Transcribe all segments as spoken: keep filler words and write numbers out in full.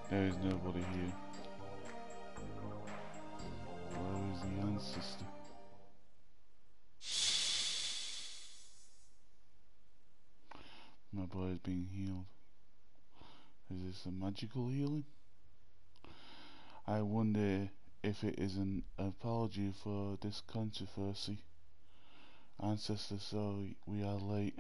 There is nobody here. Where is the ancestor? My boy is being healed. Is this a magical healing? I wonder if it is an apology for this controversy. Ancestor, sorry, we are late.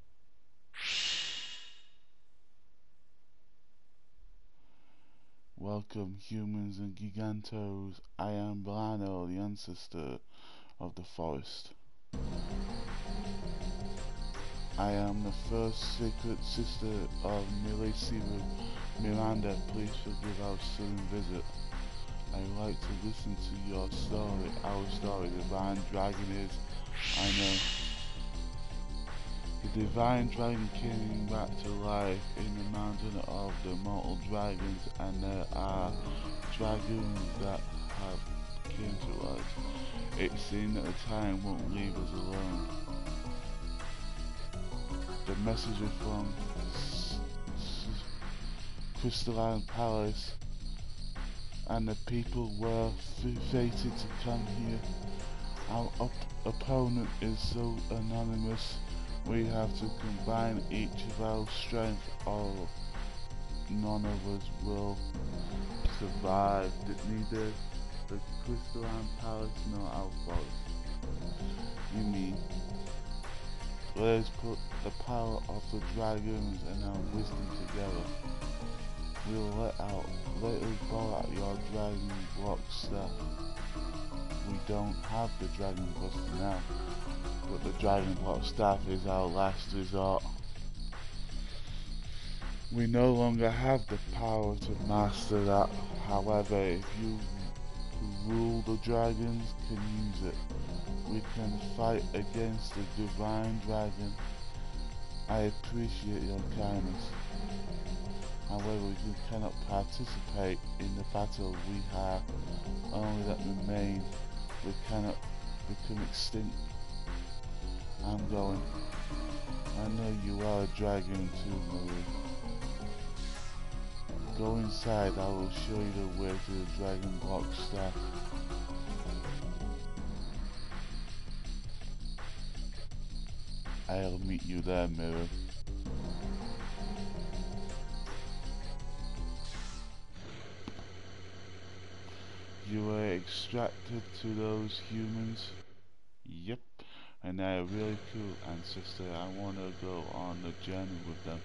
Welcome, humans and gigantos. I am Blano, the ancestor of the forest. I am the first sacred sister of Milesiva Miranda. Please forgive our sudden visit. I would like to listen to your story, our story. The divine dragon is, I know. The divine dragon came back to life in the mountain of the mortal dragons, and there are dragoons that have came to us. It seemed that the time won't leave us alone. The messenger from S S Crystalline Palace and the people were fated to come here. Our op opponent is so anonymous. We have to combine each of our strength, or none of us will survive. Neither the Crystalline Palace nor our forest. You mean, let us put the power of the dragons and our wisdom together. We'll let out, let us borrow out your dragon block staff. We don't have the dragon buster now, but the dragon block staff is our last resort. We no longer have the power to master that. However, if you who rule the dragons can use it, we can fight against the divine dragon. I appreciate your kindness. However, we cannot participate in the battle. We have only that remain. We cannot become extinct. I'm going. I know you are a dragon too, Marie. Go inside. I will show you the way to the dragon block staff. I'll meet you there, Mirror. You were extracted to those humans? Yep. And they're really cool, ancestor. I want to go on a journey with them.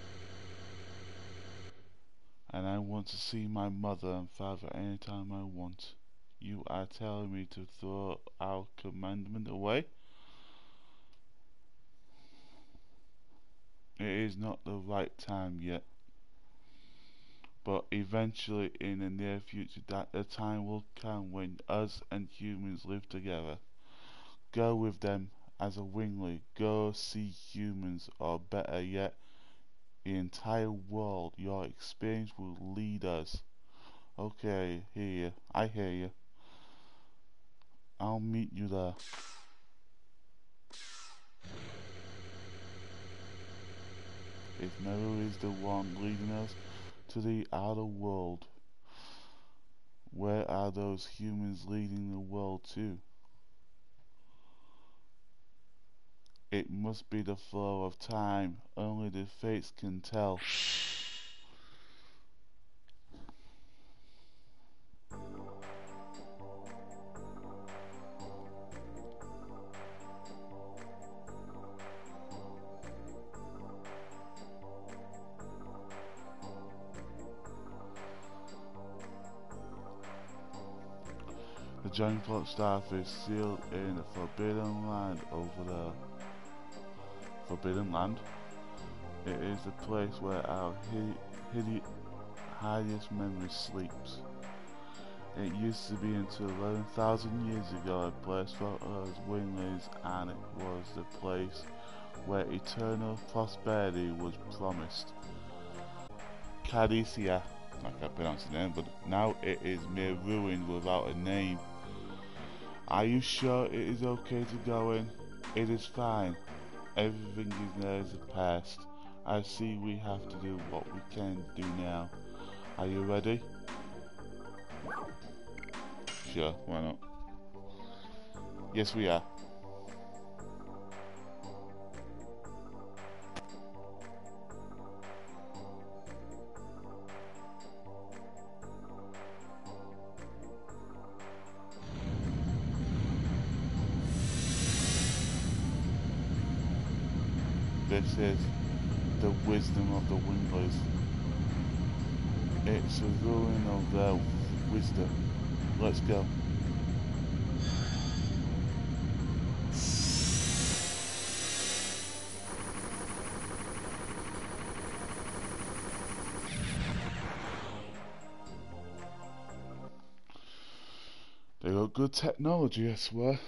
And I want to see my mother and father anytime I want. You are telling me to throw our commandment away? It is not the right time yet. But eventually, in the near future, that the time will come when us and humans live together. Go with them as a wingling. Go see humans, or better yet, the entire world. Your experience will lead us. Okay, I hear you. I hear you. I'll meet you there. If Meru is the one leading us to the outer world, where are those humans leading the world to? It must be the flow of time. Only the fates can tell. The giant clock staff is sealed in the forbidden land over there. Forbidden land? It is the place where our hid hideous memory sleeps. It used to be until eleven thousand years ago a place for us winglings, and it was the place where eternal prosperity was promised. Cadesia, I can't pronounce the name, but now it is mere ruin without a name. Are you sure it is okay to go in? It is fine. Everything is there as the past. I see we have to do what we can do now. Are you ready? Sure, why not? Yes, we are. This is the wisdom of the Windlers. It's a ruin of their wisdom. Let's go. They got good technology, I swear.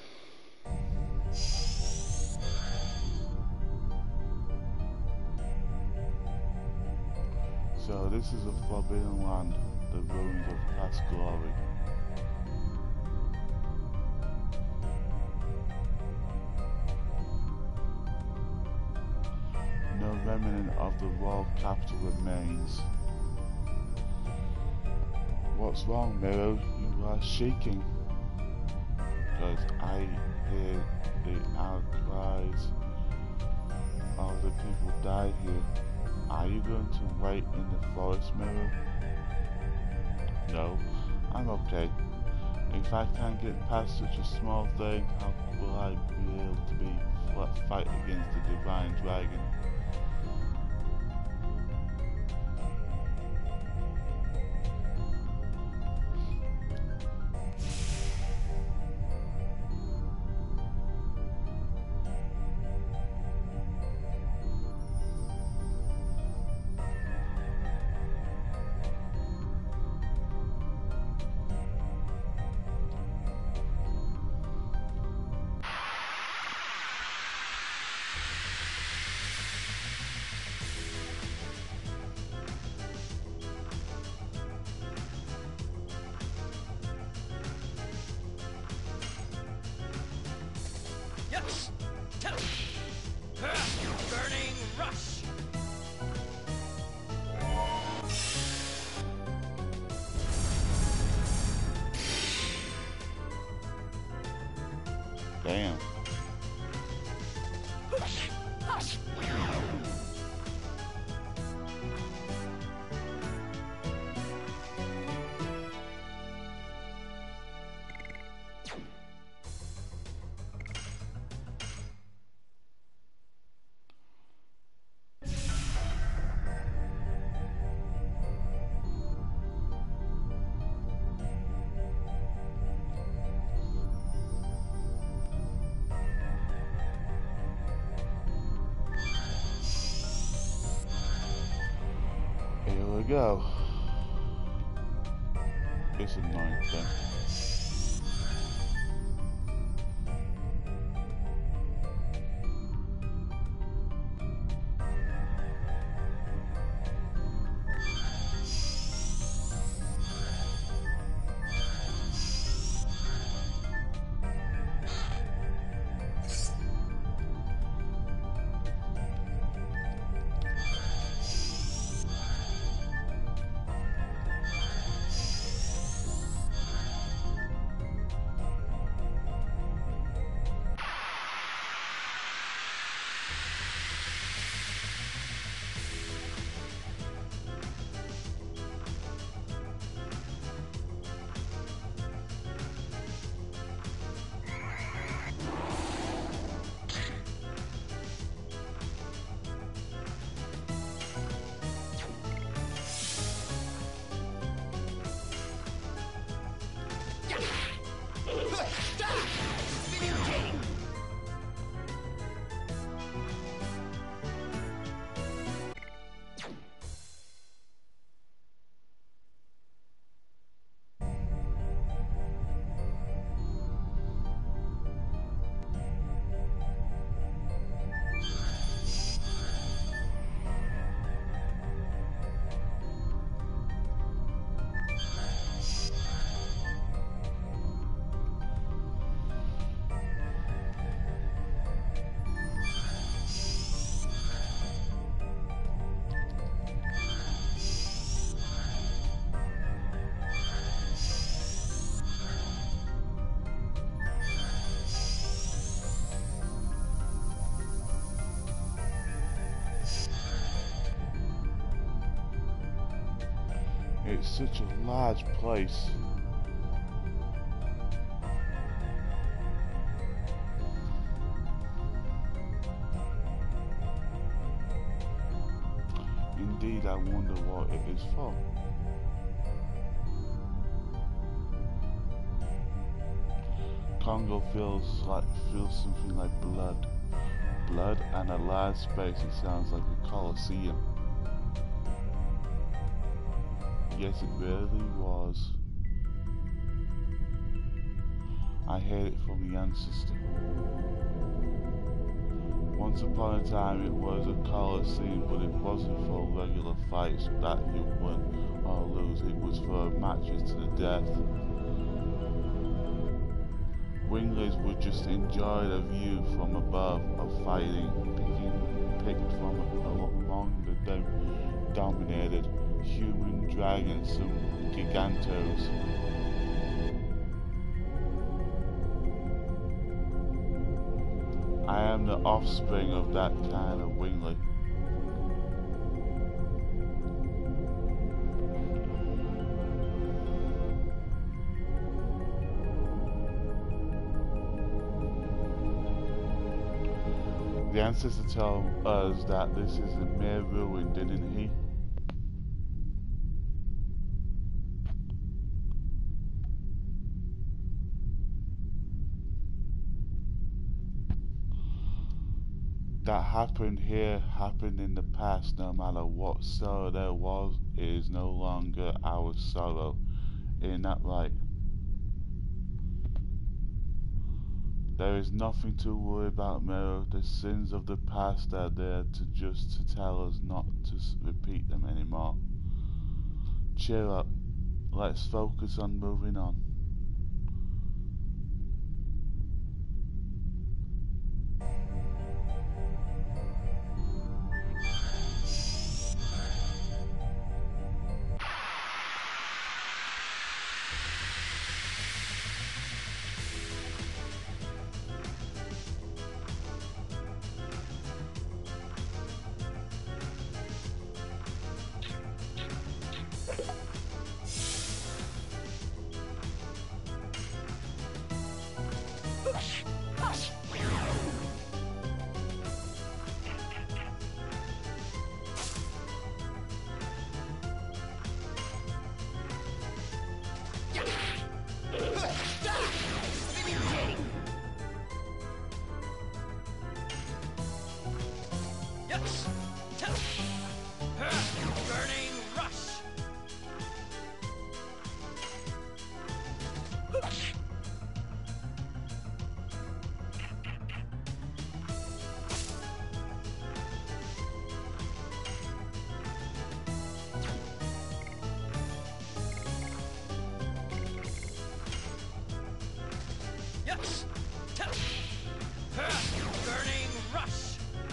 So this is a forbidden land, the ruins of past glory. No remnant of the royal capital remains. What's wrong, Miro? You are shaking. Because I hear the outcries of the people died here. Are you going to wait in the forest, Miro? No, I'm okay. If I can't get past such a small thing, how will I be able to be fight against the divine dragon? Burning rush. Damn. Here we go. It's annoying thing. It's such a large place. Indeed, I wonder what it is for. Congo feels like feels something like blood. Blood and a large space. It sounds like a coliseum. Yes, it really was. I heard it from the ancestor. Once upon a time it was a coliseum, but it wasn't for regular fights that you win or lose. It was for matches to the death. Winglers would just enjoy the view from above of fighting, picking, picked from among the dom dominated human dragons, some gigantos. I am the offspring of that kind of winglet. The ancestor told us that this is a mere ruin, didn't he? That happened here happened in the past. No matter what sorrow there was, it is no longer our sorrow. Isn't that right? There is nothing to worry about, Mero. The sins of the past are there to just to tell us not to repeat them anymore. Cheer up. Let's focus on moving on. Burning rush. Yes. Burning rush.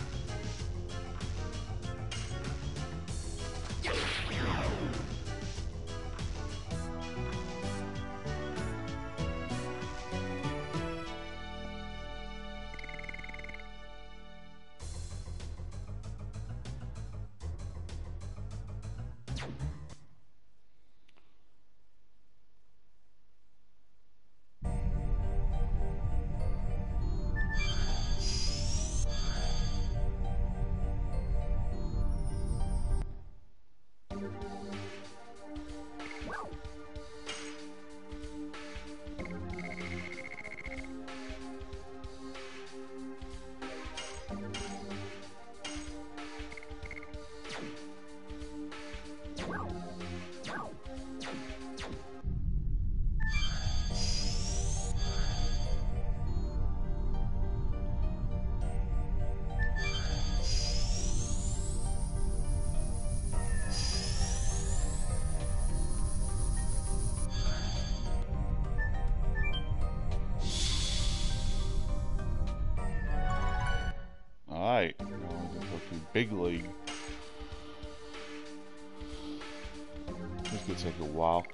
Alright, now the fucking big league. This could take a while.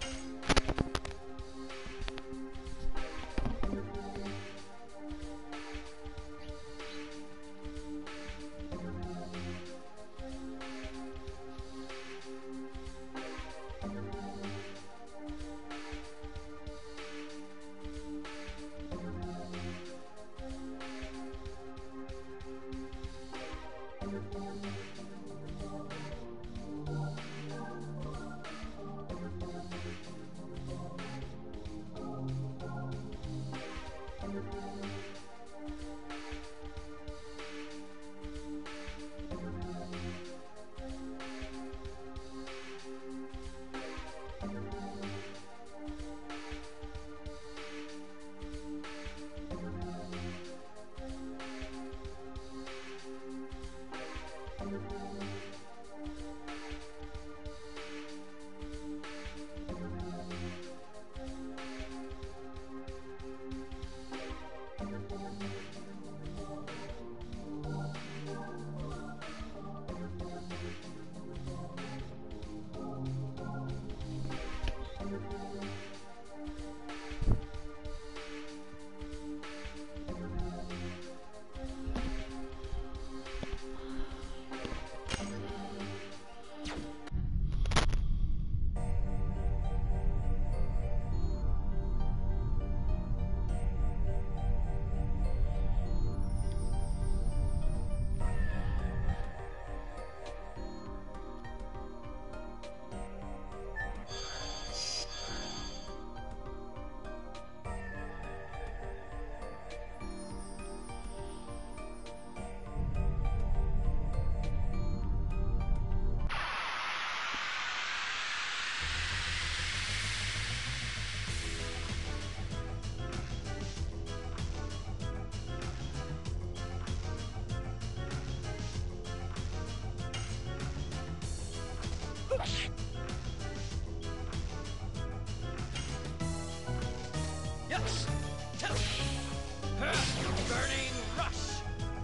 Yes. Burning rush.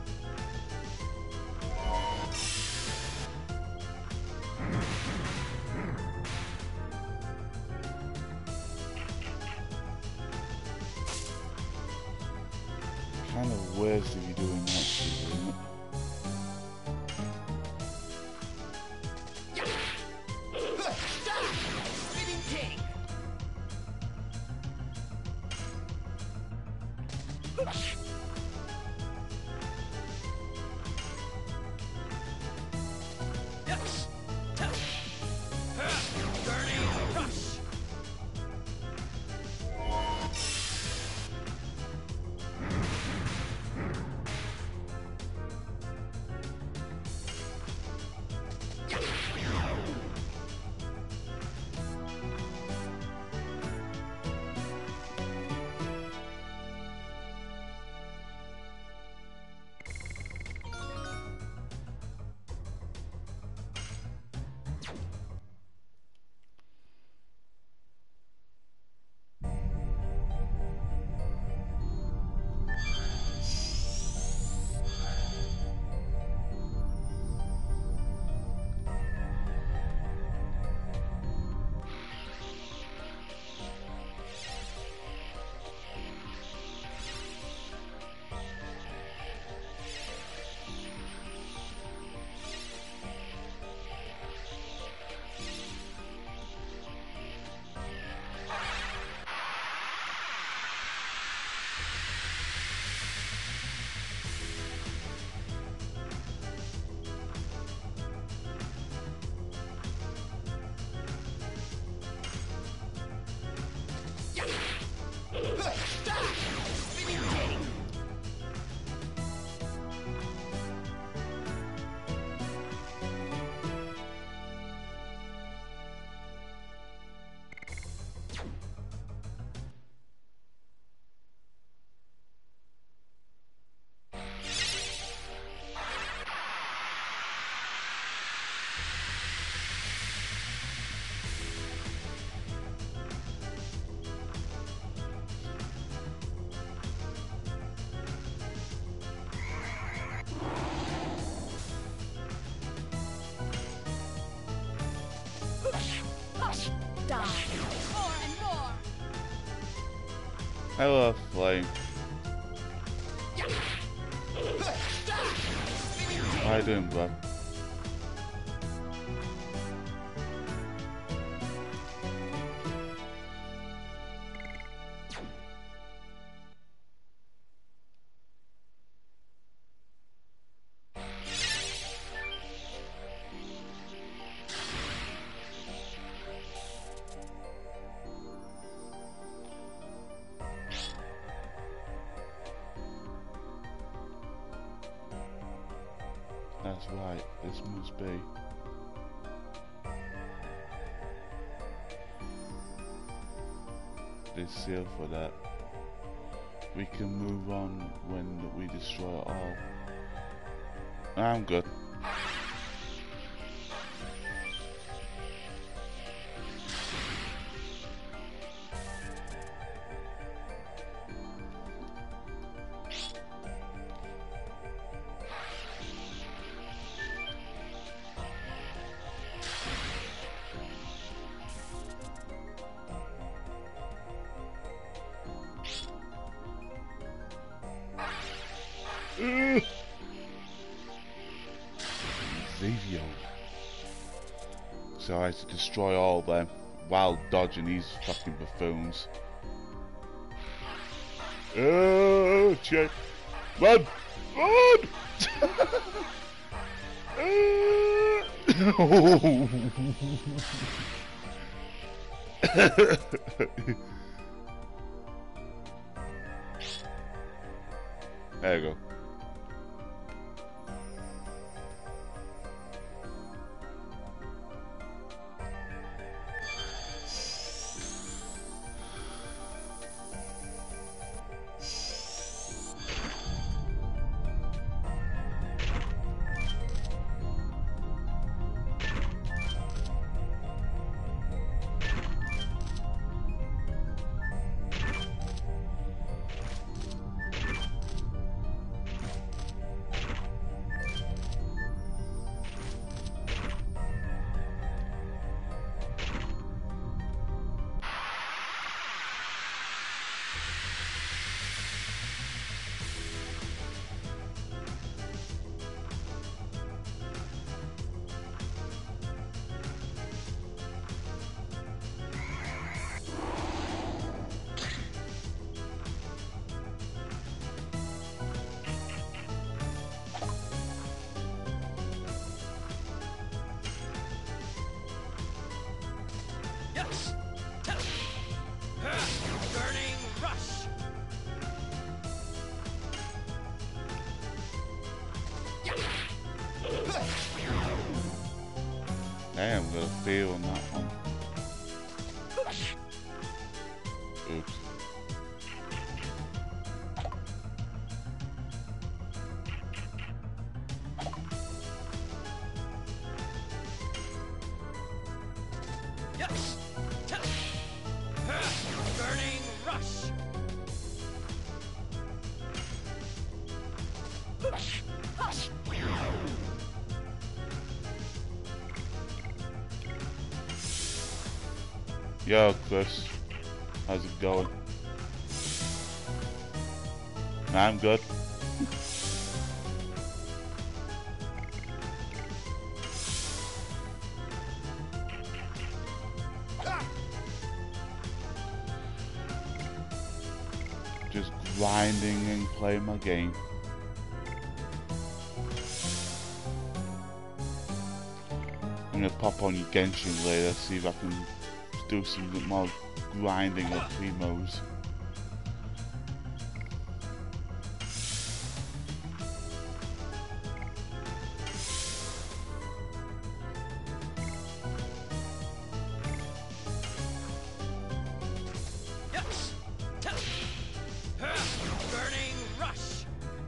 Kind of weird to be doing that shit, isn't it? Spinning king. Yes. Burning rush. Spinning king. Die. More and more. Hello, Flame. How you doing, bro? That's right, this must be. There's seal for that. We can move on when we destroy it all. I'm good. Xavier. So I had to destroy all them while dodging these fucking buffoons. Oh, shit. Run! Run! There you go. Hey, I'm gonna fail on that one. Oops. Burning rush. Yo, Chris. How's it going? I'm good. Just grinding and playing my game. I'm gonna pop on Genshin later, see if I can do some more grinding of primos. Burning rush.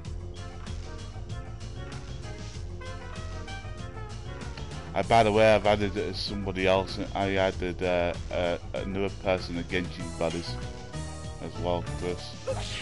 Uh, by the way, I've added uh, somebody else. I added uh, uh, another person at Genshin Buddies as well, Chris.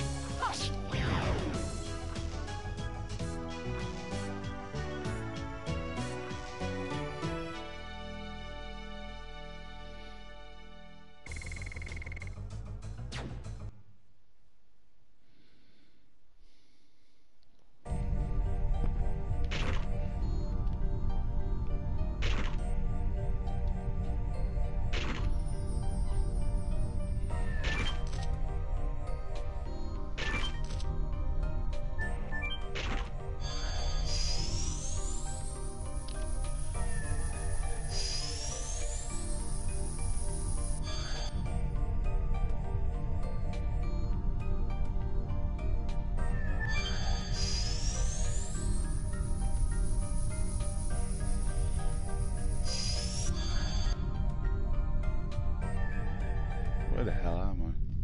Where the hell am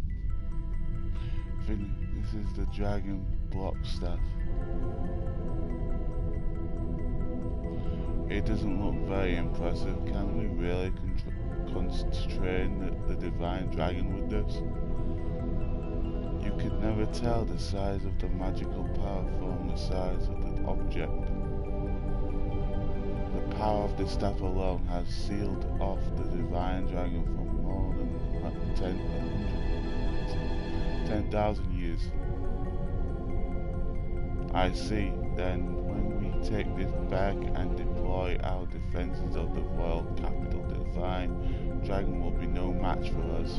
I? I think this is the dragon block stuff. It doesn't look very impressive. Can we really constrain the, the divine dragon with this? You could never tell the size of the magical power from the size of the object. The power of the staff alone has sealed off the divine dragon for more than ten thousand years. I see. Then when we take this back and deploy our defenses of the royal capital, the divine dragon will be no match for us.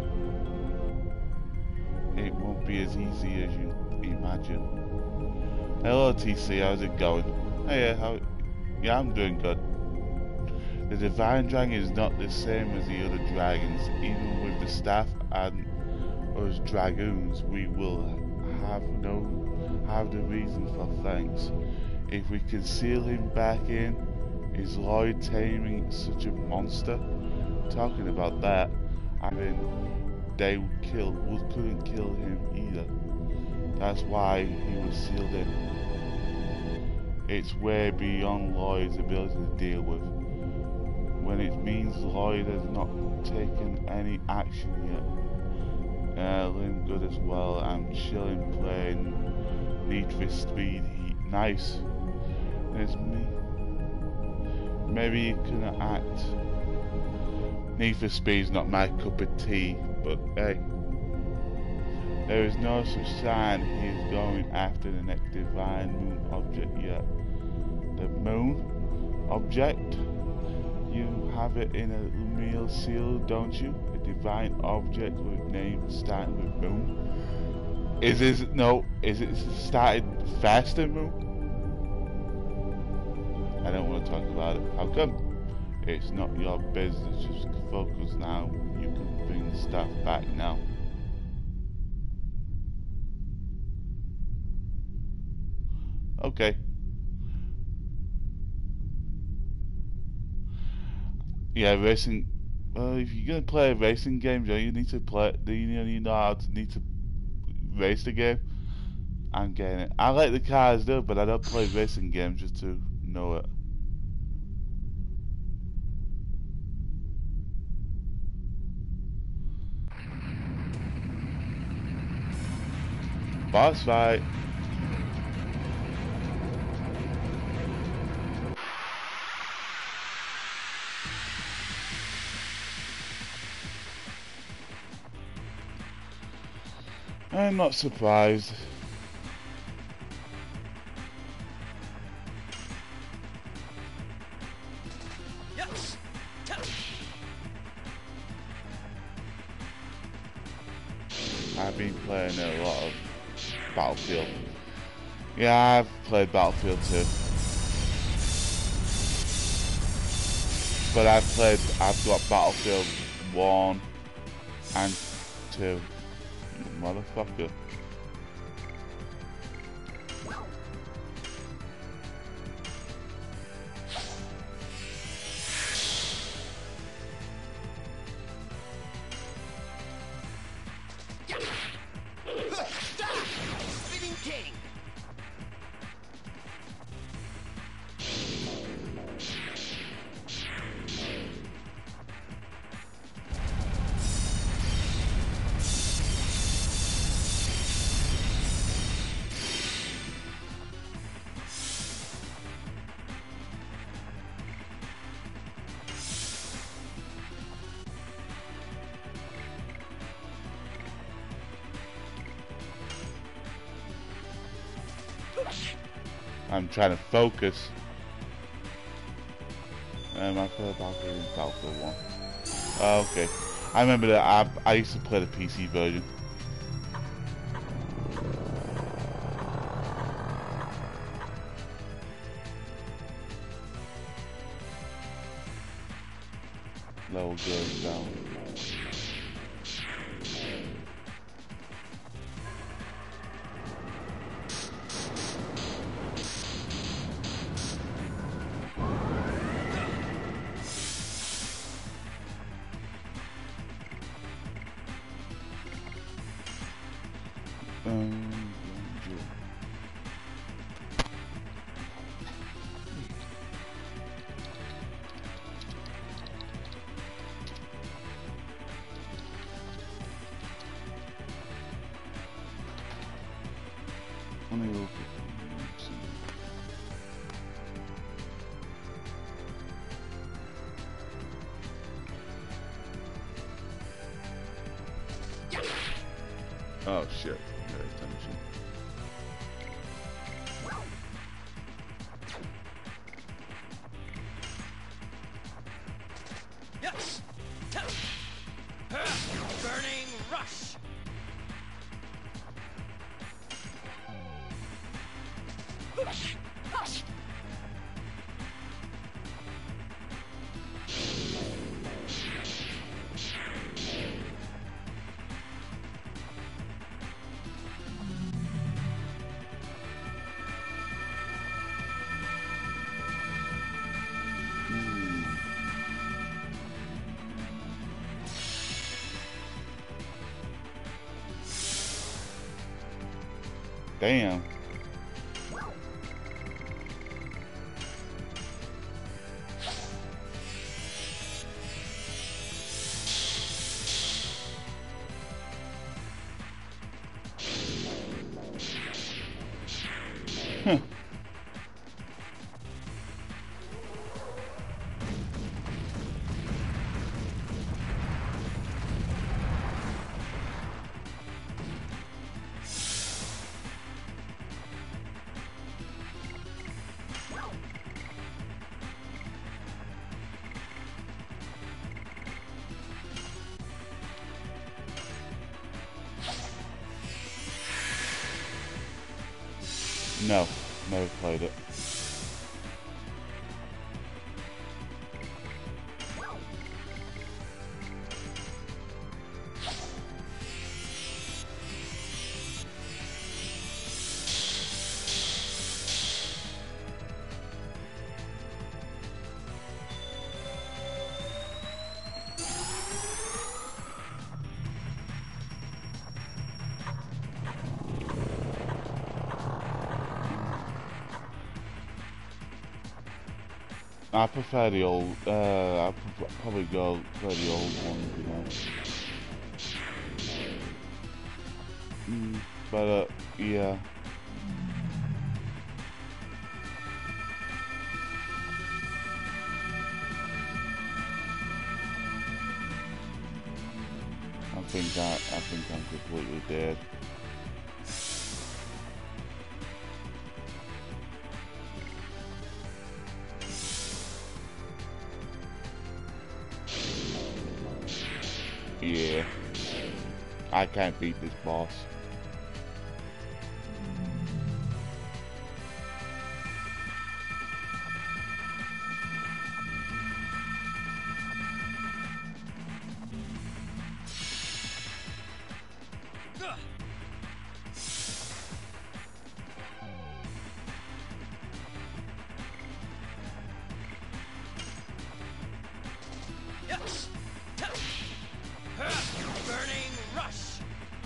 It won't be as easy as you imagine. Hello T C, how's it going? Hey, how? Yeah, I'm doing good. The divine dragon is not the same as the other dragons. Even with the staff and us dragoons, we will have no have the reason for thanks. If we can seal him back in, is Lloyd taming such a monster? Talking about that, I mean, they would kill, would couldn't kill him either. That's why he was sealed in. It's way beyond Lloyd's ability to deal with. When it means Lloyd has not taken any action yet. Uh, I'm good as well. I'm chilling playing Need for Speed Heat. Nice. It's me. Maybe you can act. Need for Speed's not my cup of tea, but hey. There is no such sign he is going after the next divine moon object yet. The moon object? You have it in a meal seal, don't you? A divine object with name starting with moon. Is it no? Is it started faster moon? I don't want to talk about it. How come? It's not your business. Just focus now. You can bring the stuff back now. Okay. Yeah, racing. Well, if you're gonna play a racing game, don't you need to play? Do you need know how to need to race the game? I'm getting it. I like the cars though, but I don't play racing games just to know it. Boss fight. I'm not surprised. Yes. I've been playing a lot of Battlefield. Yeah, I've played Battlefield too. But I've played, I've got Battlefield one and two. Motherfucker. Spinning king. I'm trying to focus. Um, I played Battlefield Battlefield one. Oh, okay. I remember that I, I used to play the P C version. Level goes down. Um, Let me look at some. Oh shit. Pay attention. Yes. Burning rush. Damn. Huh. No, never played it. I prefer the old, uh, I prefer, probably go for the old one, you know. Mm, but, uh, yeah. I think I, I think I'm completely dead. Yeah. I can't beat this boss. Burning rush.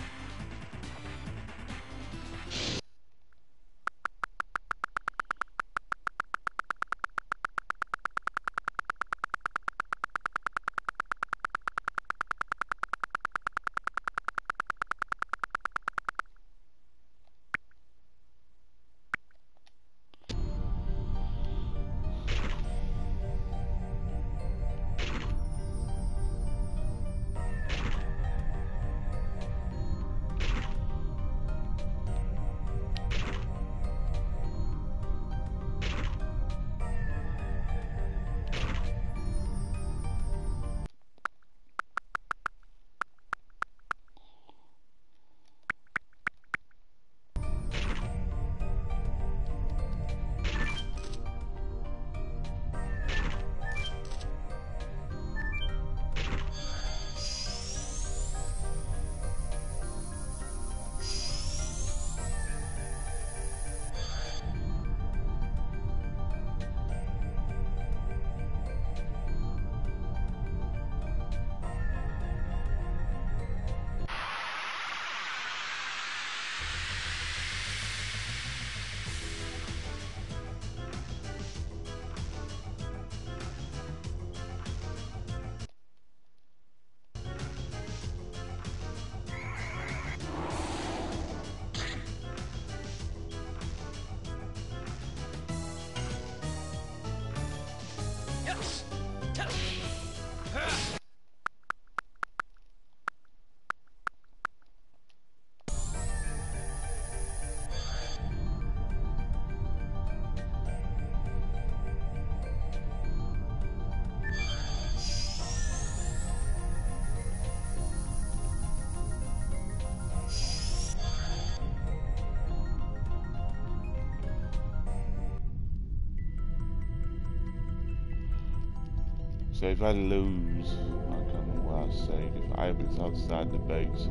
So if I lose, I can't remember what I said, if I it's outside the base.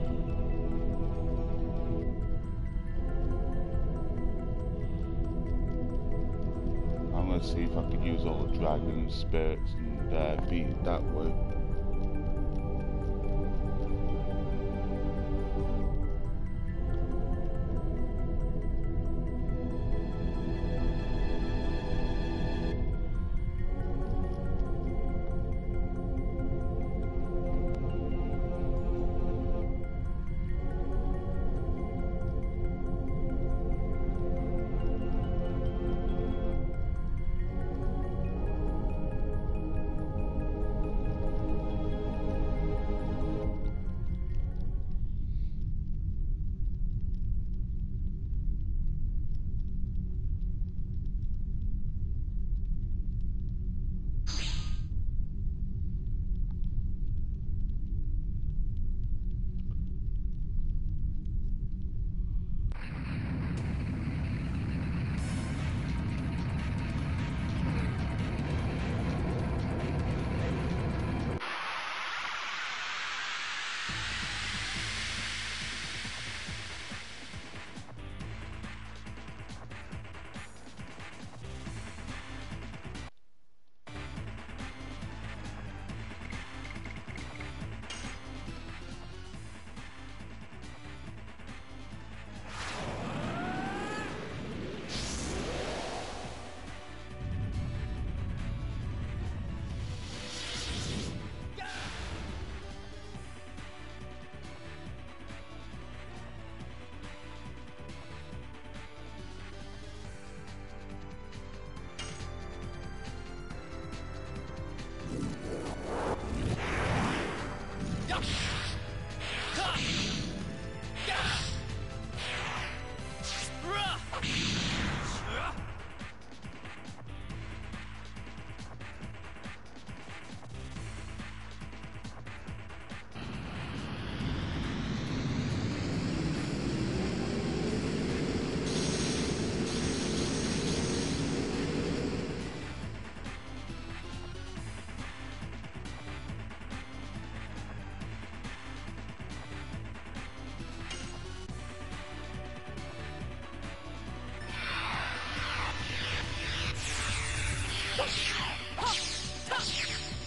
I'm gonna see if I can use all the dragon spirits and uh, beat it that way.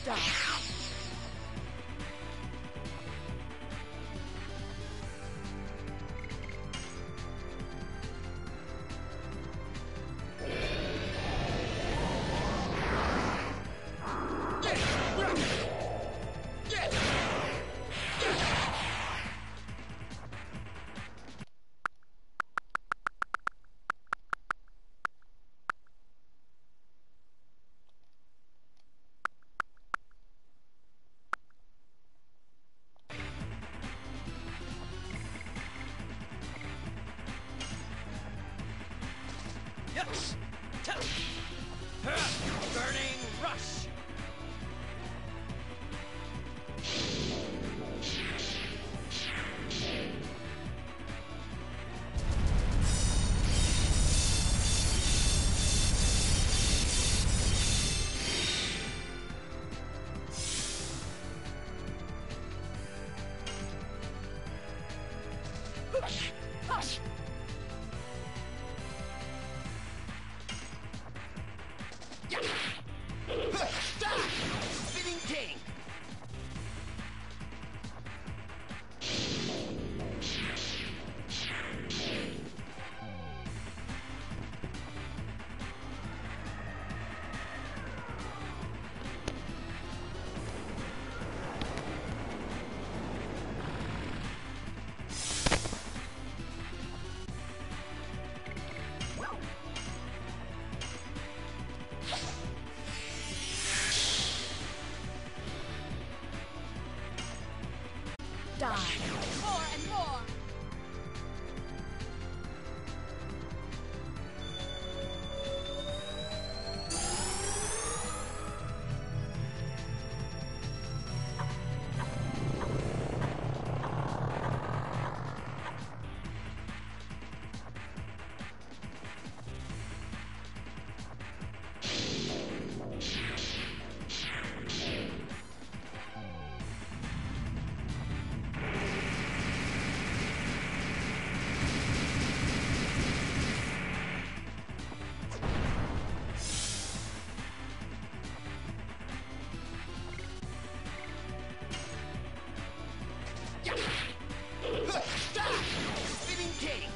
Die. Yes. Burning rush. Spinning king. Die. More and more. Spinning king.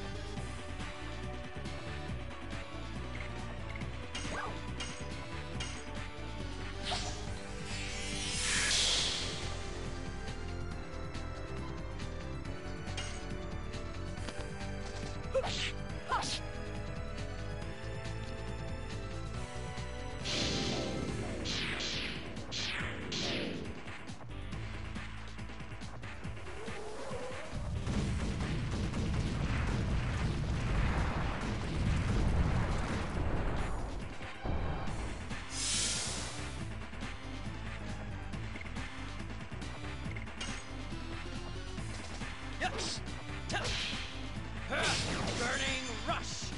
Yes. Burning rush.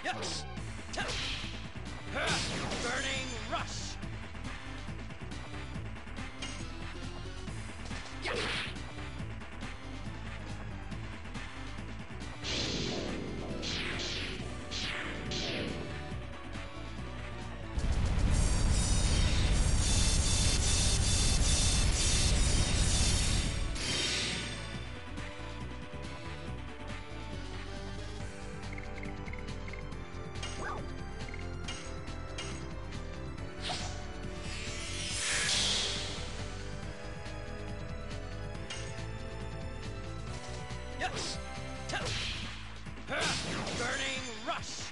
Burning rush. Burning rush.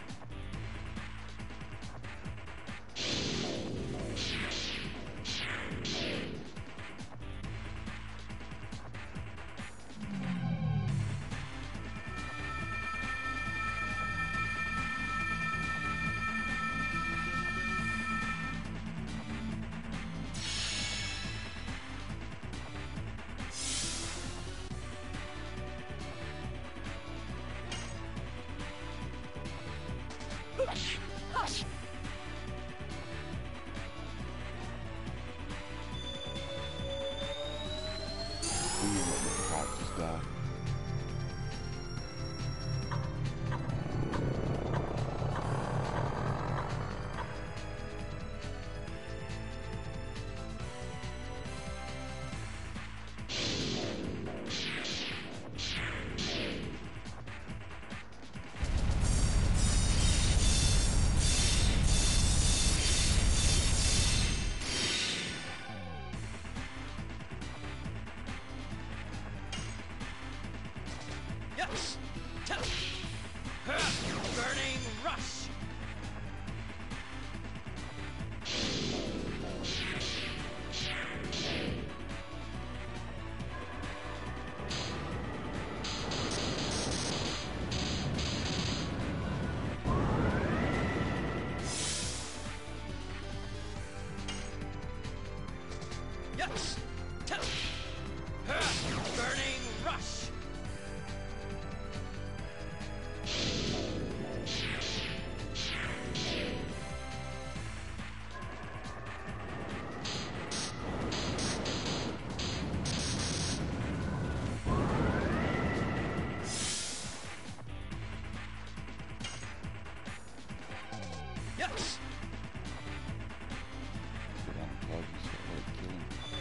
I'm gonna let the characters die. Burning rush. Yes. Burning rush. Yes. Get on the target, so I like kill him.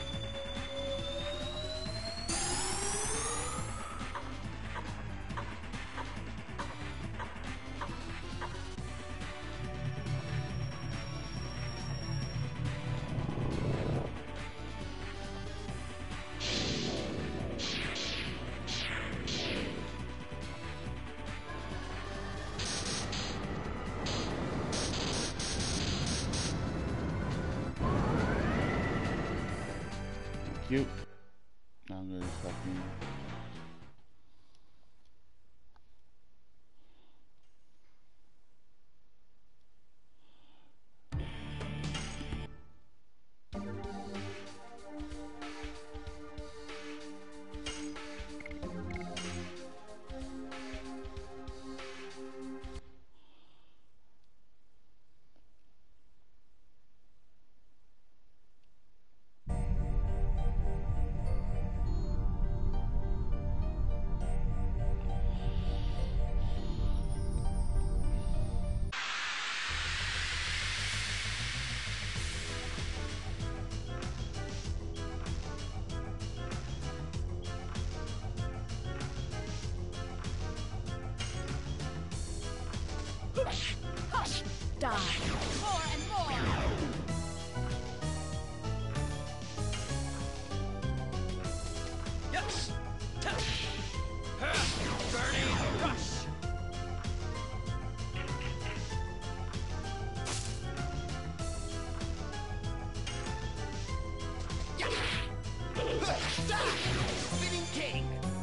Cute. Now I'm gonna fucking Die. More and more. Yes. Burning rush. Spinning king.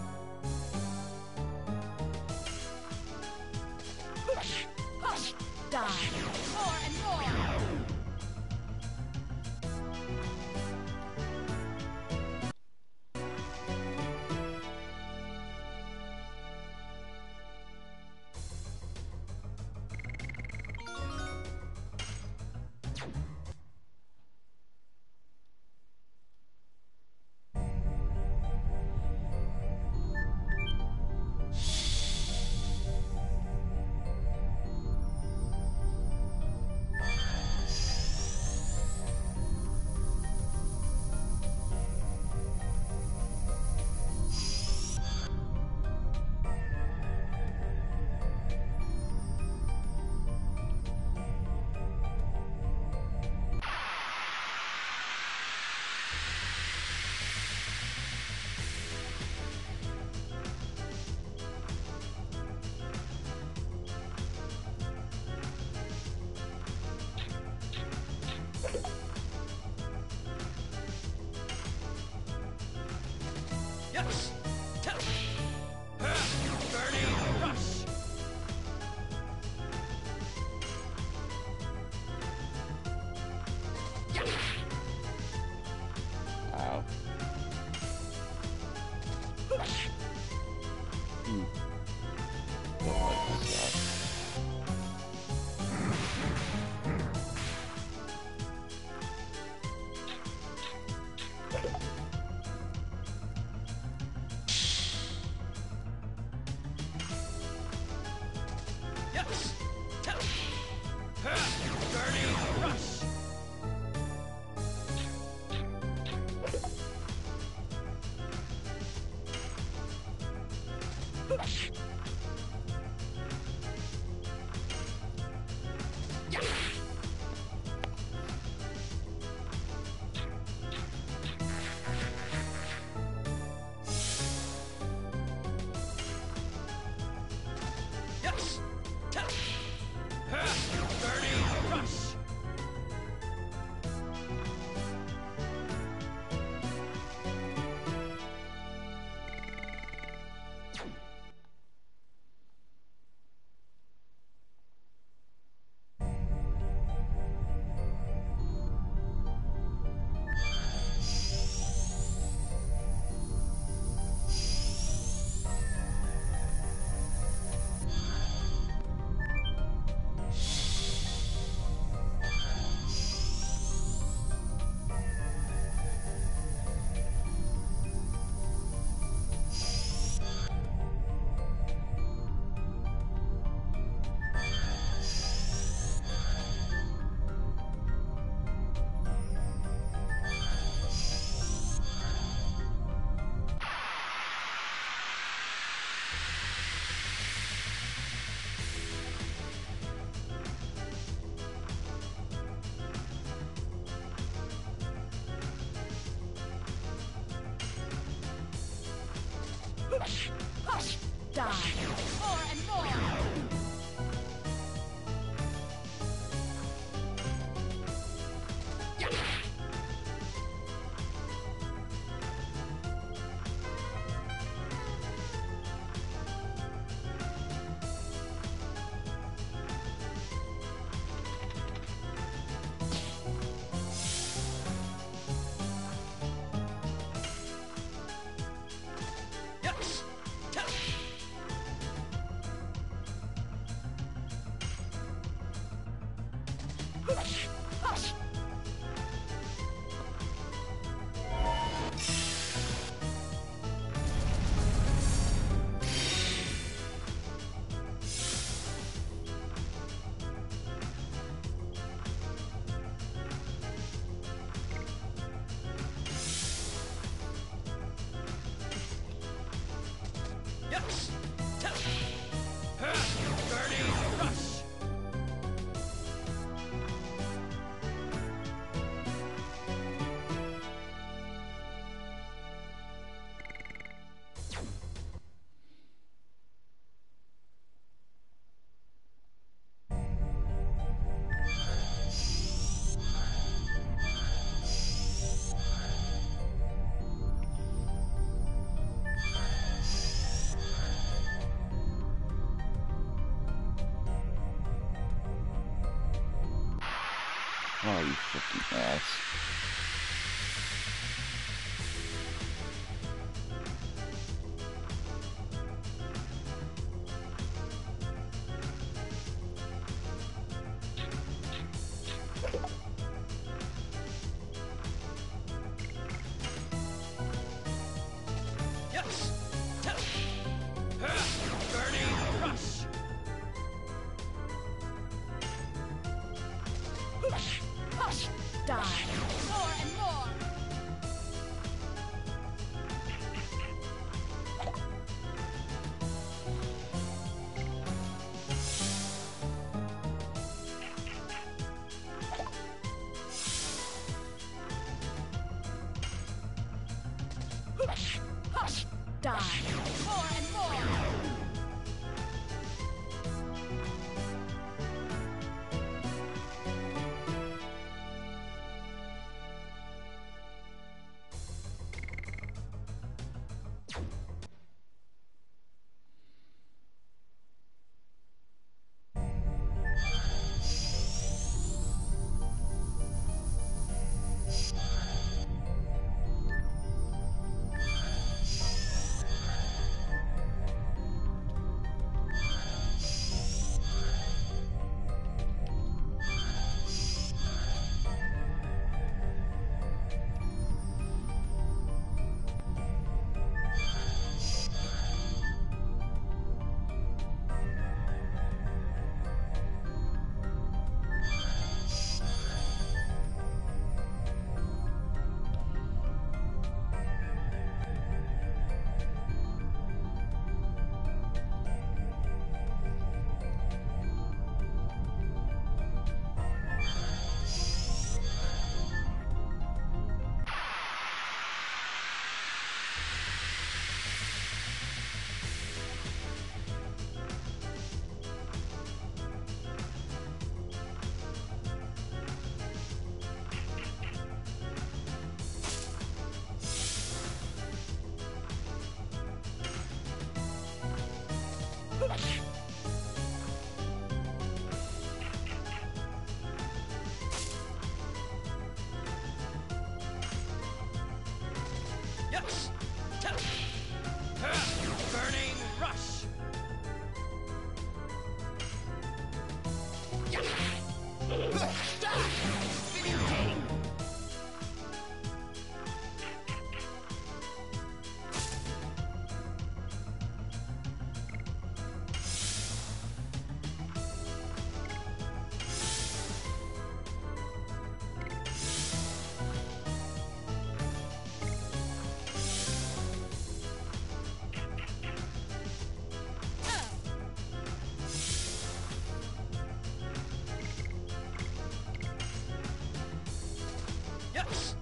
Die. More and more. Yes. Burning rush. Ow. Hmm. Don't like this shot. Yes. Burning rush. Yes. Burning rush. Die. More and more. Yes. Yes. Burning rush. Oh, you fucking ass. Yes. Burning rush. Die. More and more. Die. More and more. Yes. Burning rush. Yes.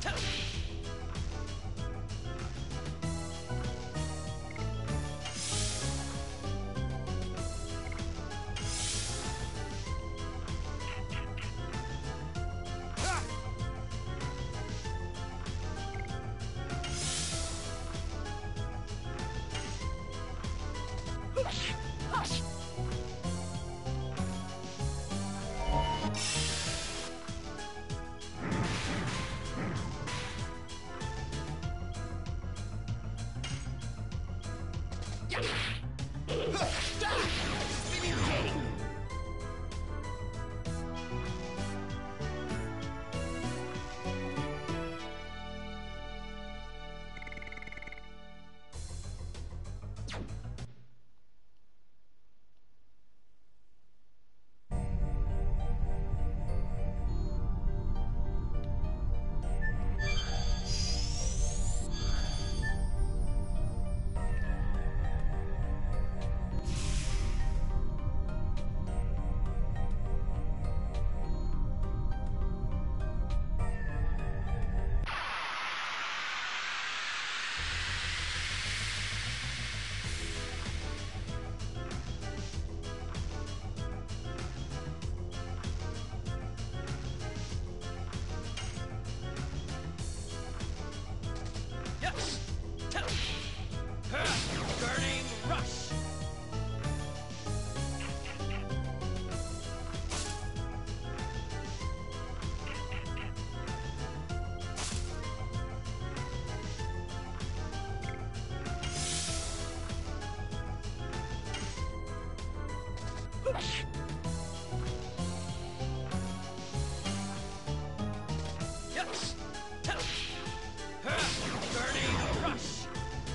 Yes. Burning rush. Yes. Burning rush.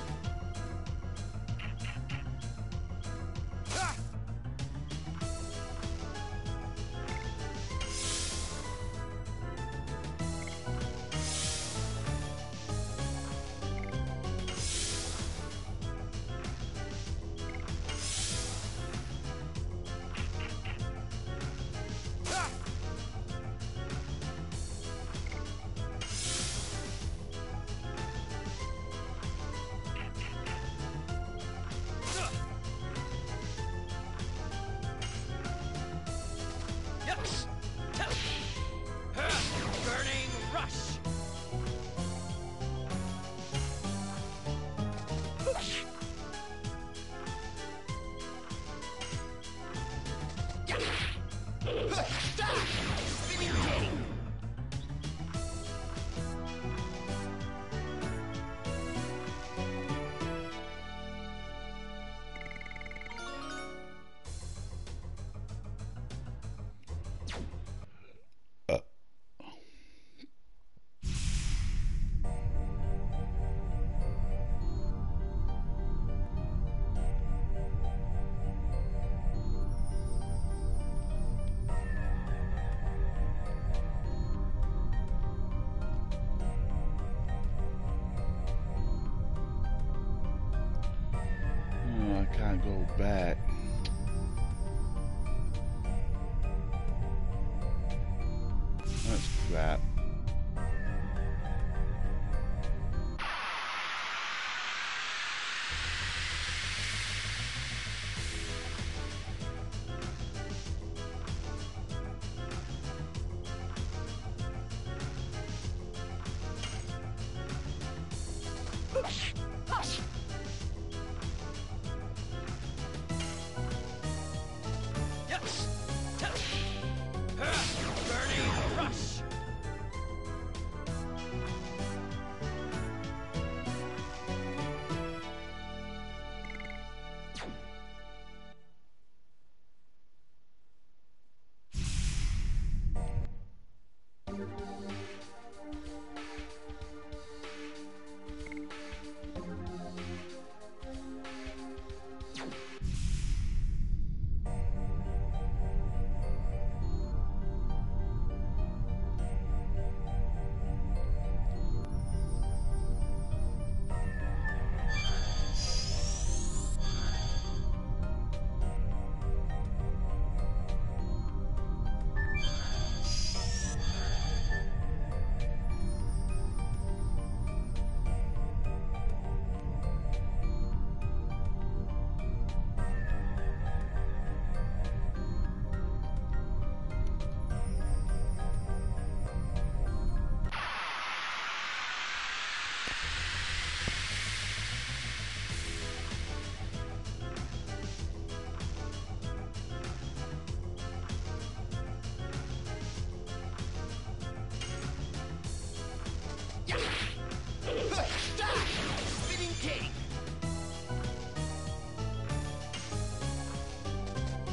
Yes. Burning rush. Oh, I can't go back. That's crap.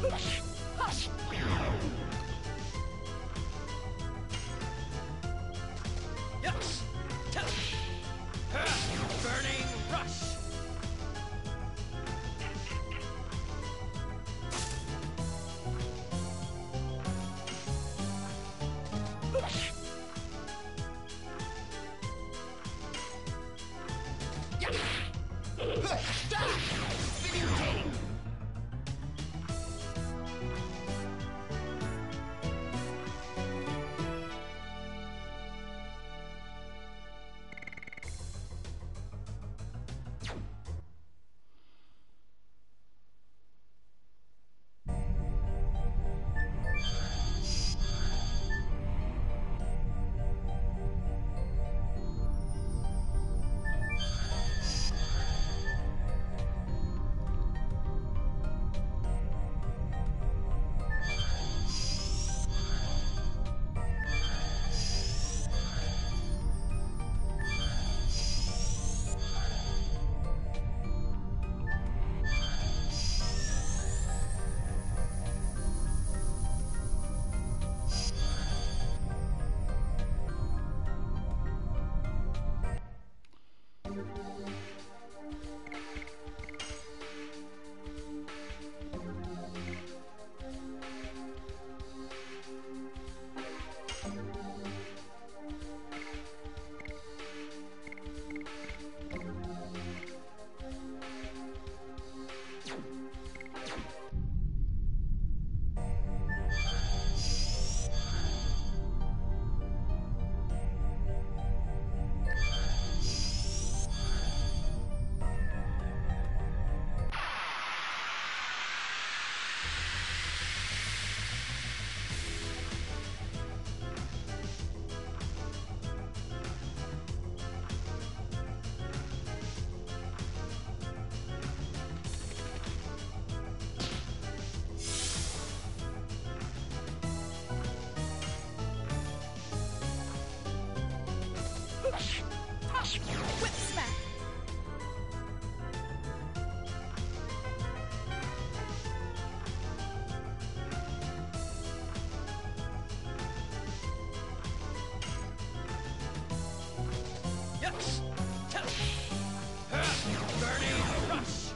Yes. Burning rush. Whip smack. Yes. Burning rush.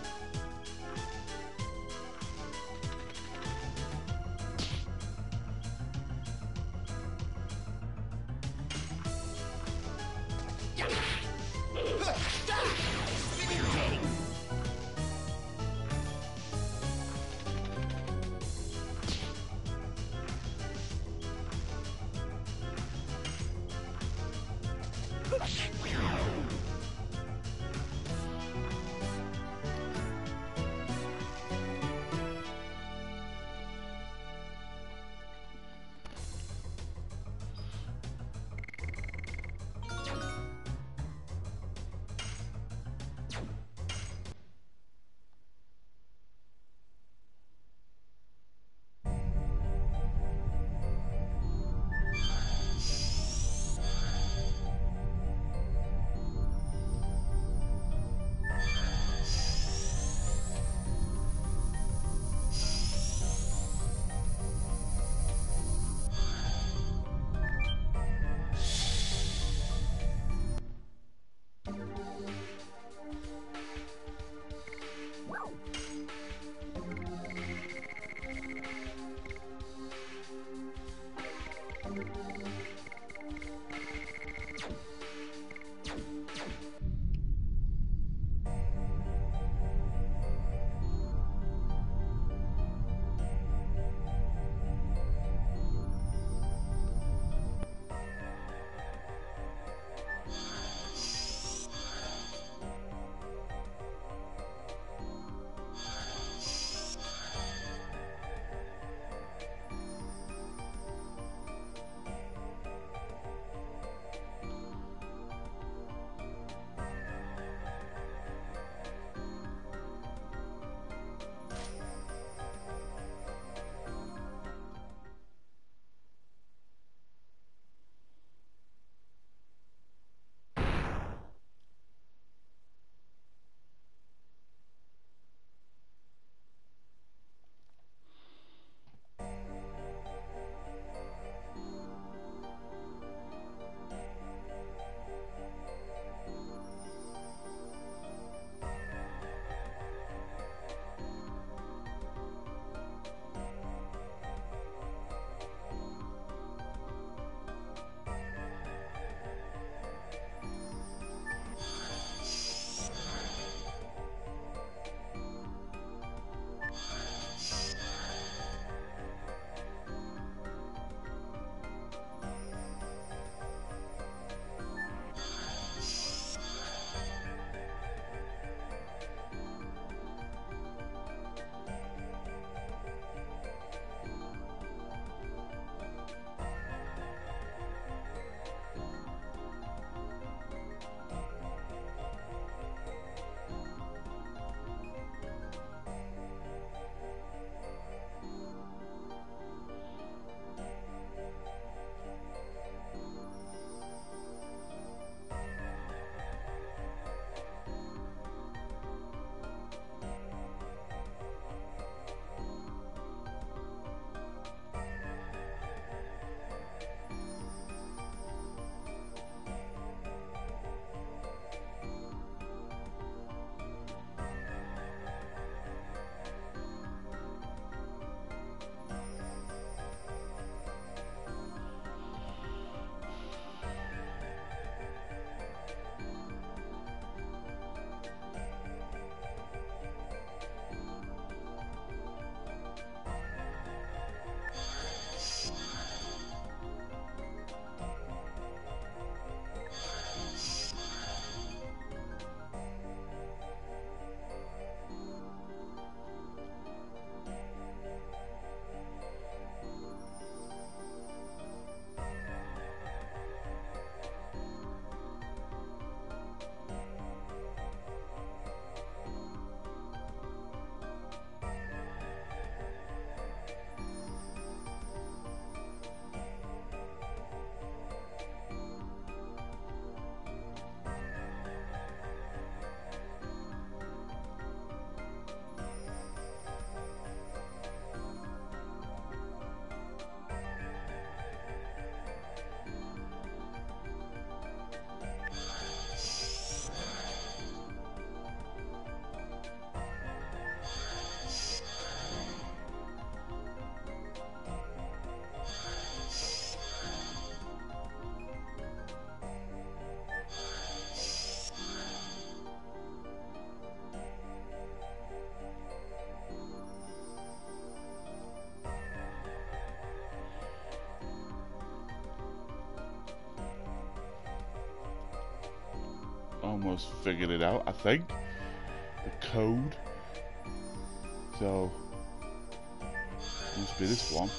almost figured it out, I think. The code. So, must be this one.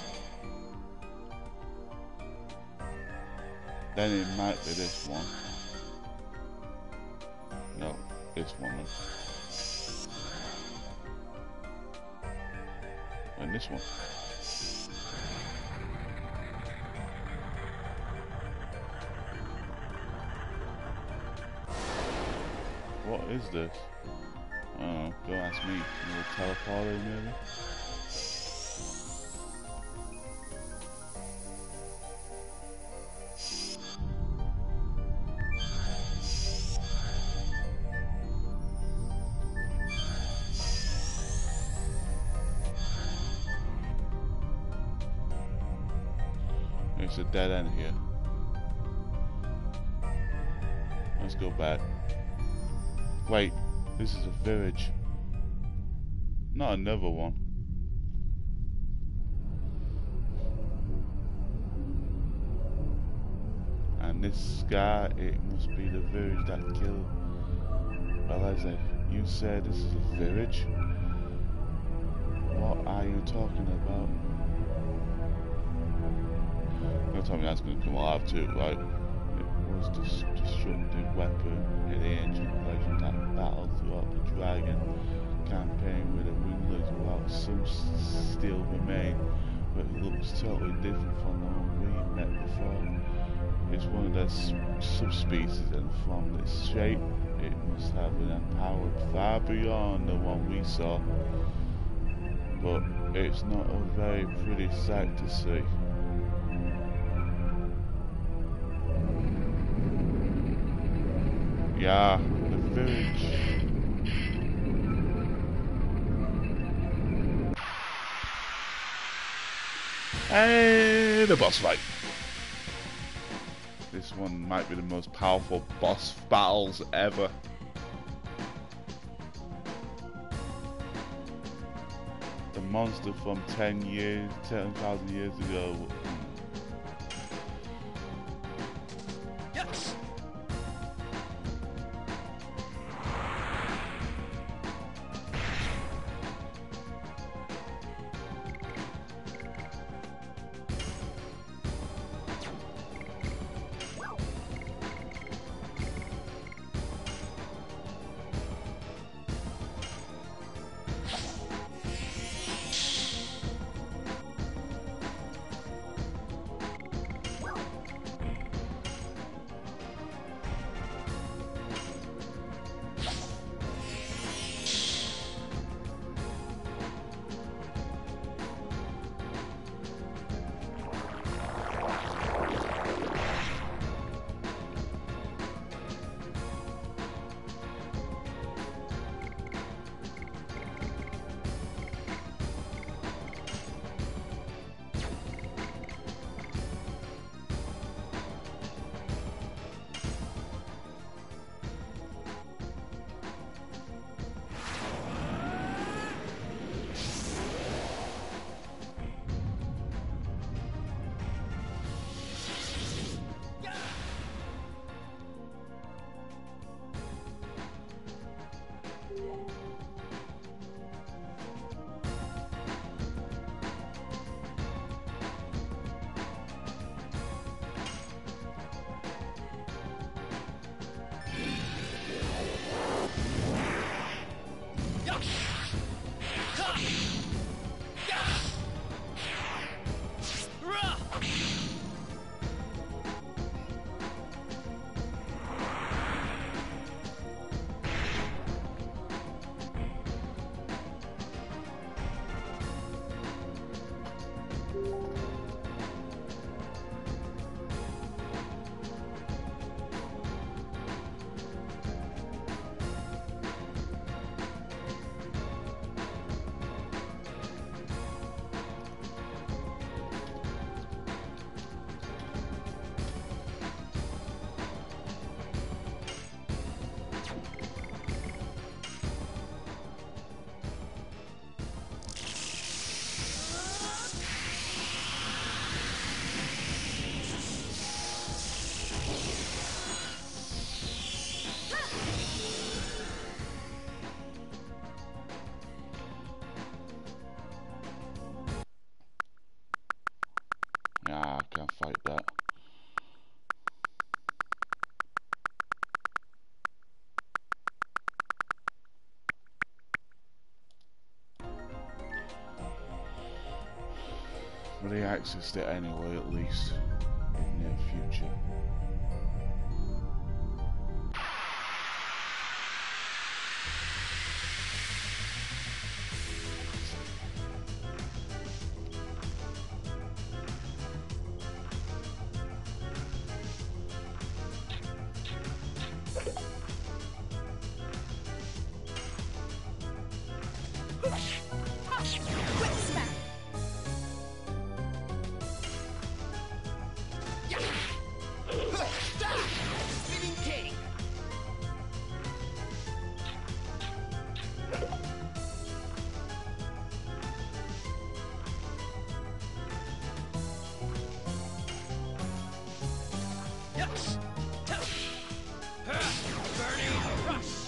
Then it might be this one. No, this one then. And this one. What is this? I don't know, go ask me. Another teleporter maybe? It's a dead end here. Let's go back. Wait, this is a village. Not another one. And this guy, it must be the village that killed Eliza. You said this is a village? What are you talking about? Don't tell me that's going to come alive too, right? It was the destructive weapon in the ancient legend that battled throughout the Dragon campaign with a wingless while some still remain, but it looks totally different from the one we met before. It's one of their subspecies, and from its shape, it must have been empowered far beyond the one we saw. But it's not a very pretty sight to see. Yeah, the village. And the boss fight. This one might be the most powerful boss battles ever. The monster from ten years, ten thousand years ago. Yes. But he accessed it anyway, at least in the near future. Quick smack. Spinning king. Yes. Burning rush.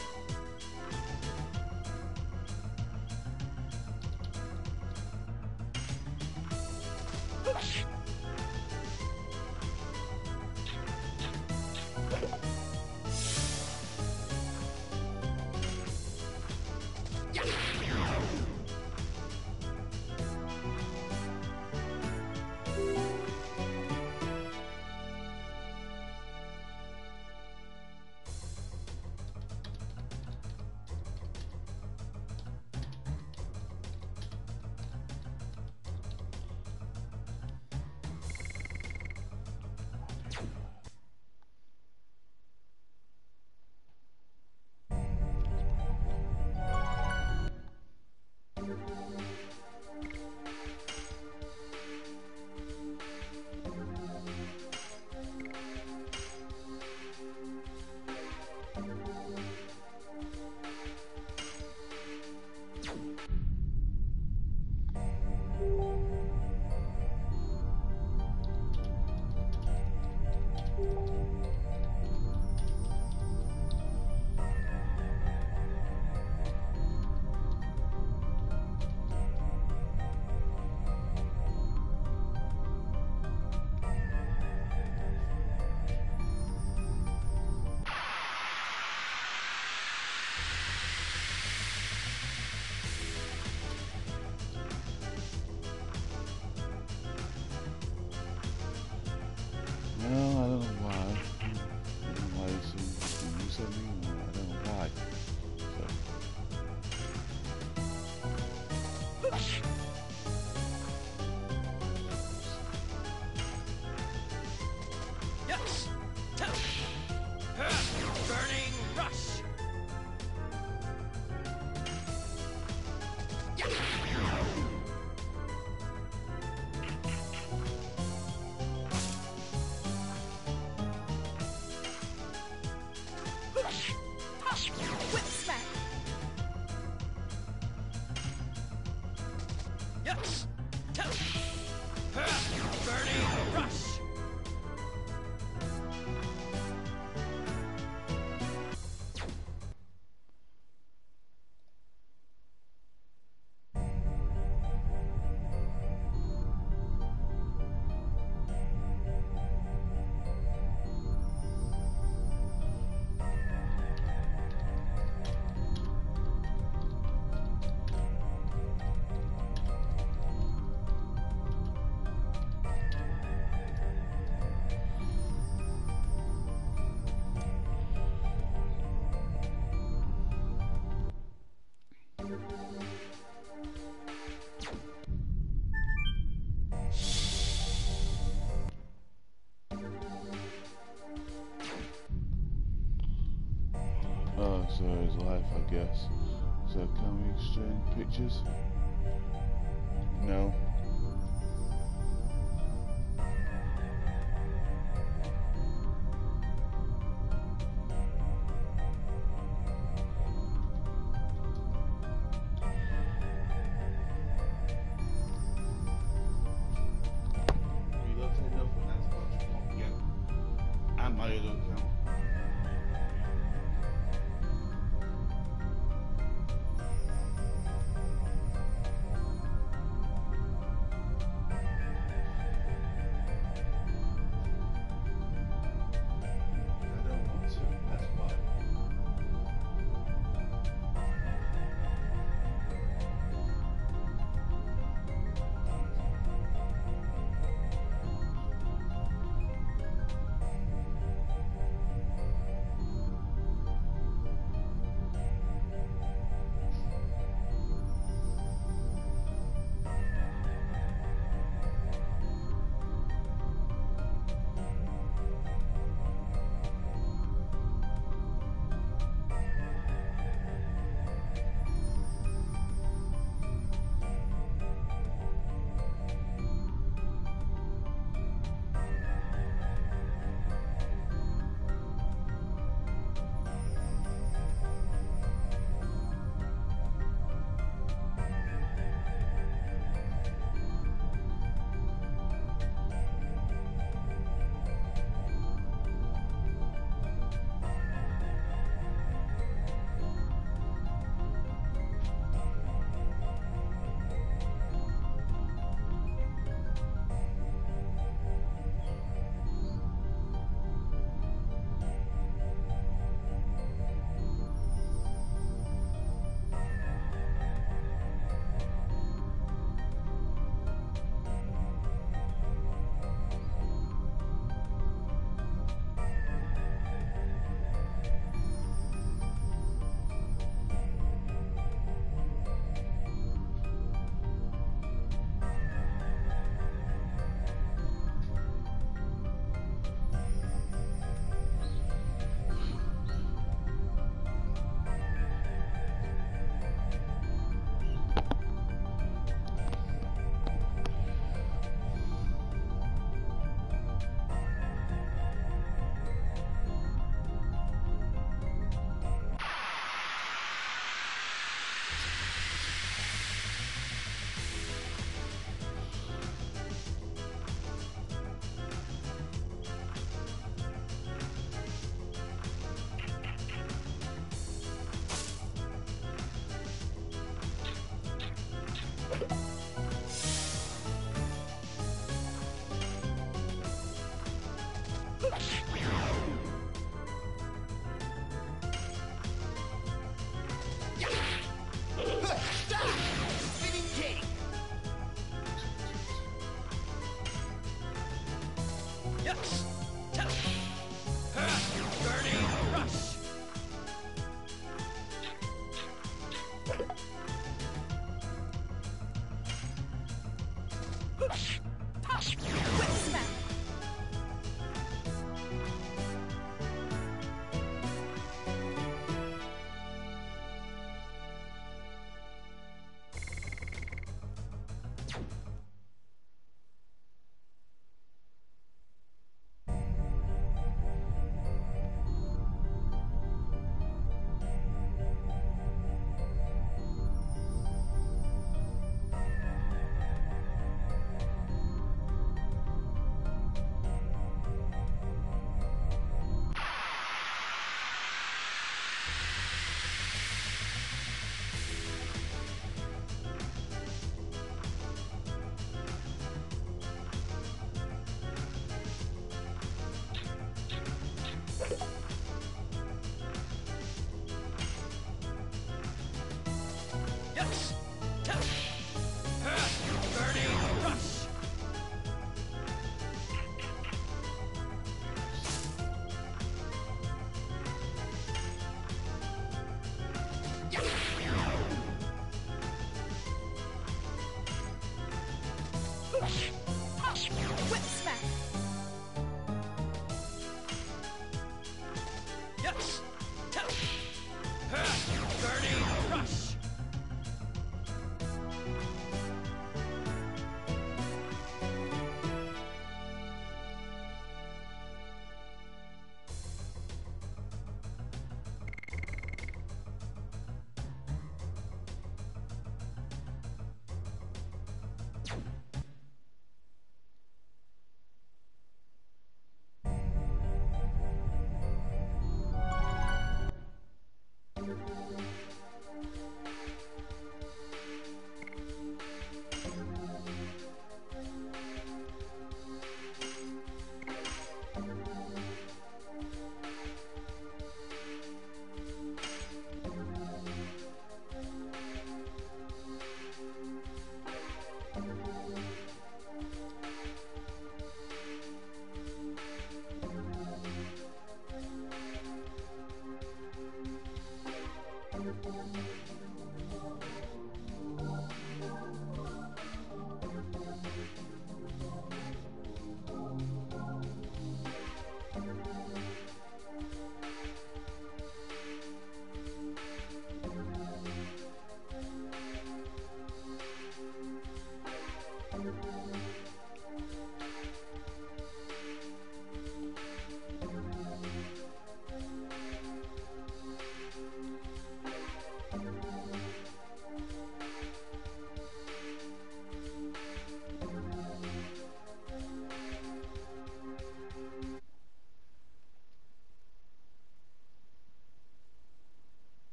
Well, I don't know why. I don't know why it's in you said me. I don't know why. Yes. Burning rush. Quick smack. Yes. Burning rush. Oh, so it's life, I guess. So can we exchange pictures? No. You don't say nothing, that's what you want, yeah. And my other account. Yes. Tap. Ha. Burning rush. Whip smack. Yes. Tap. Ha. Burning rush. Whip smack. Yes. Tap. Ha. Burning rush.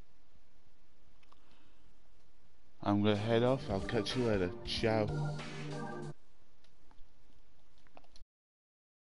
I'm gonna head off. I'll catch you later. Ciao.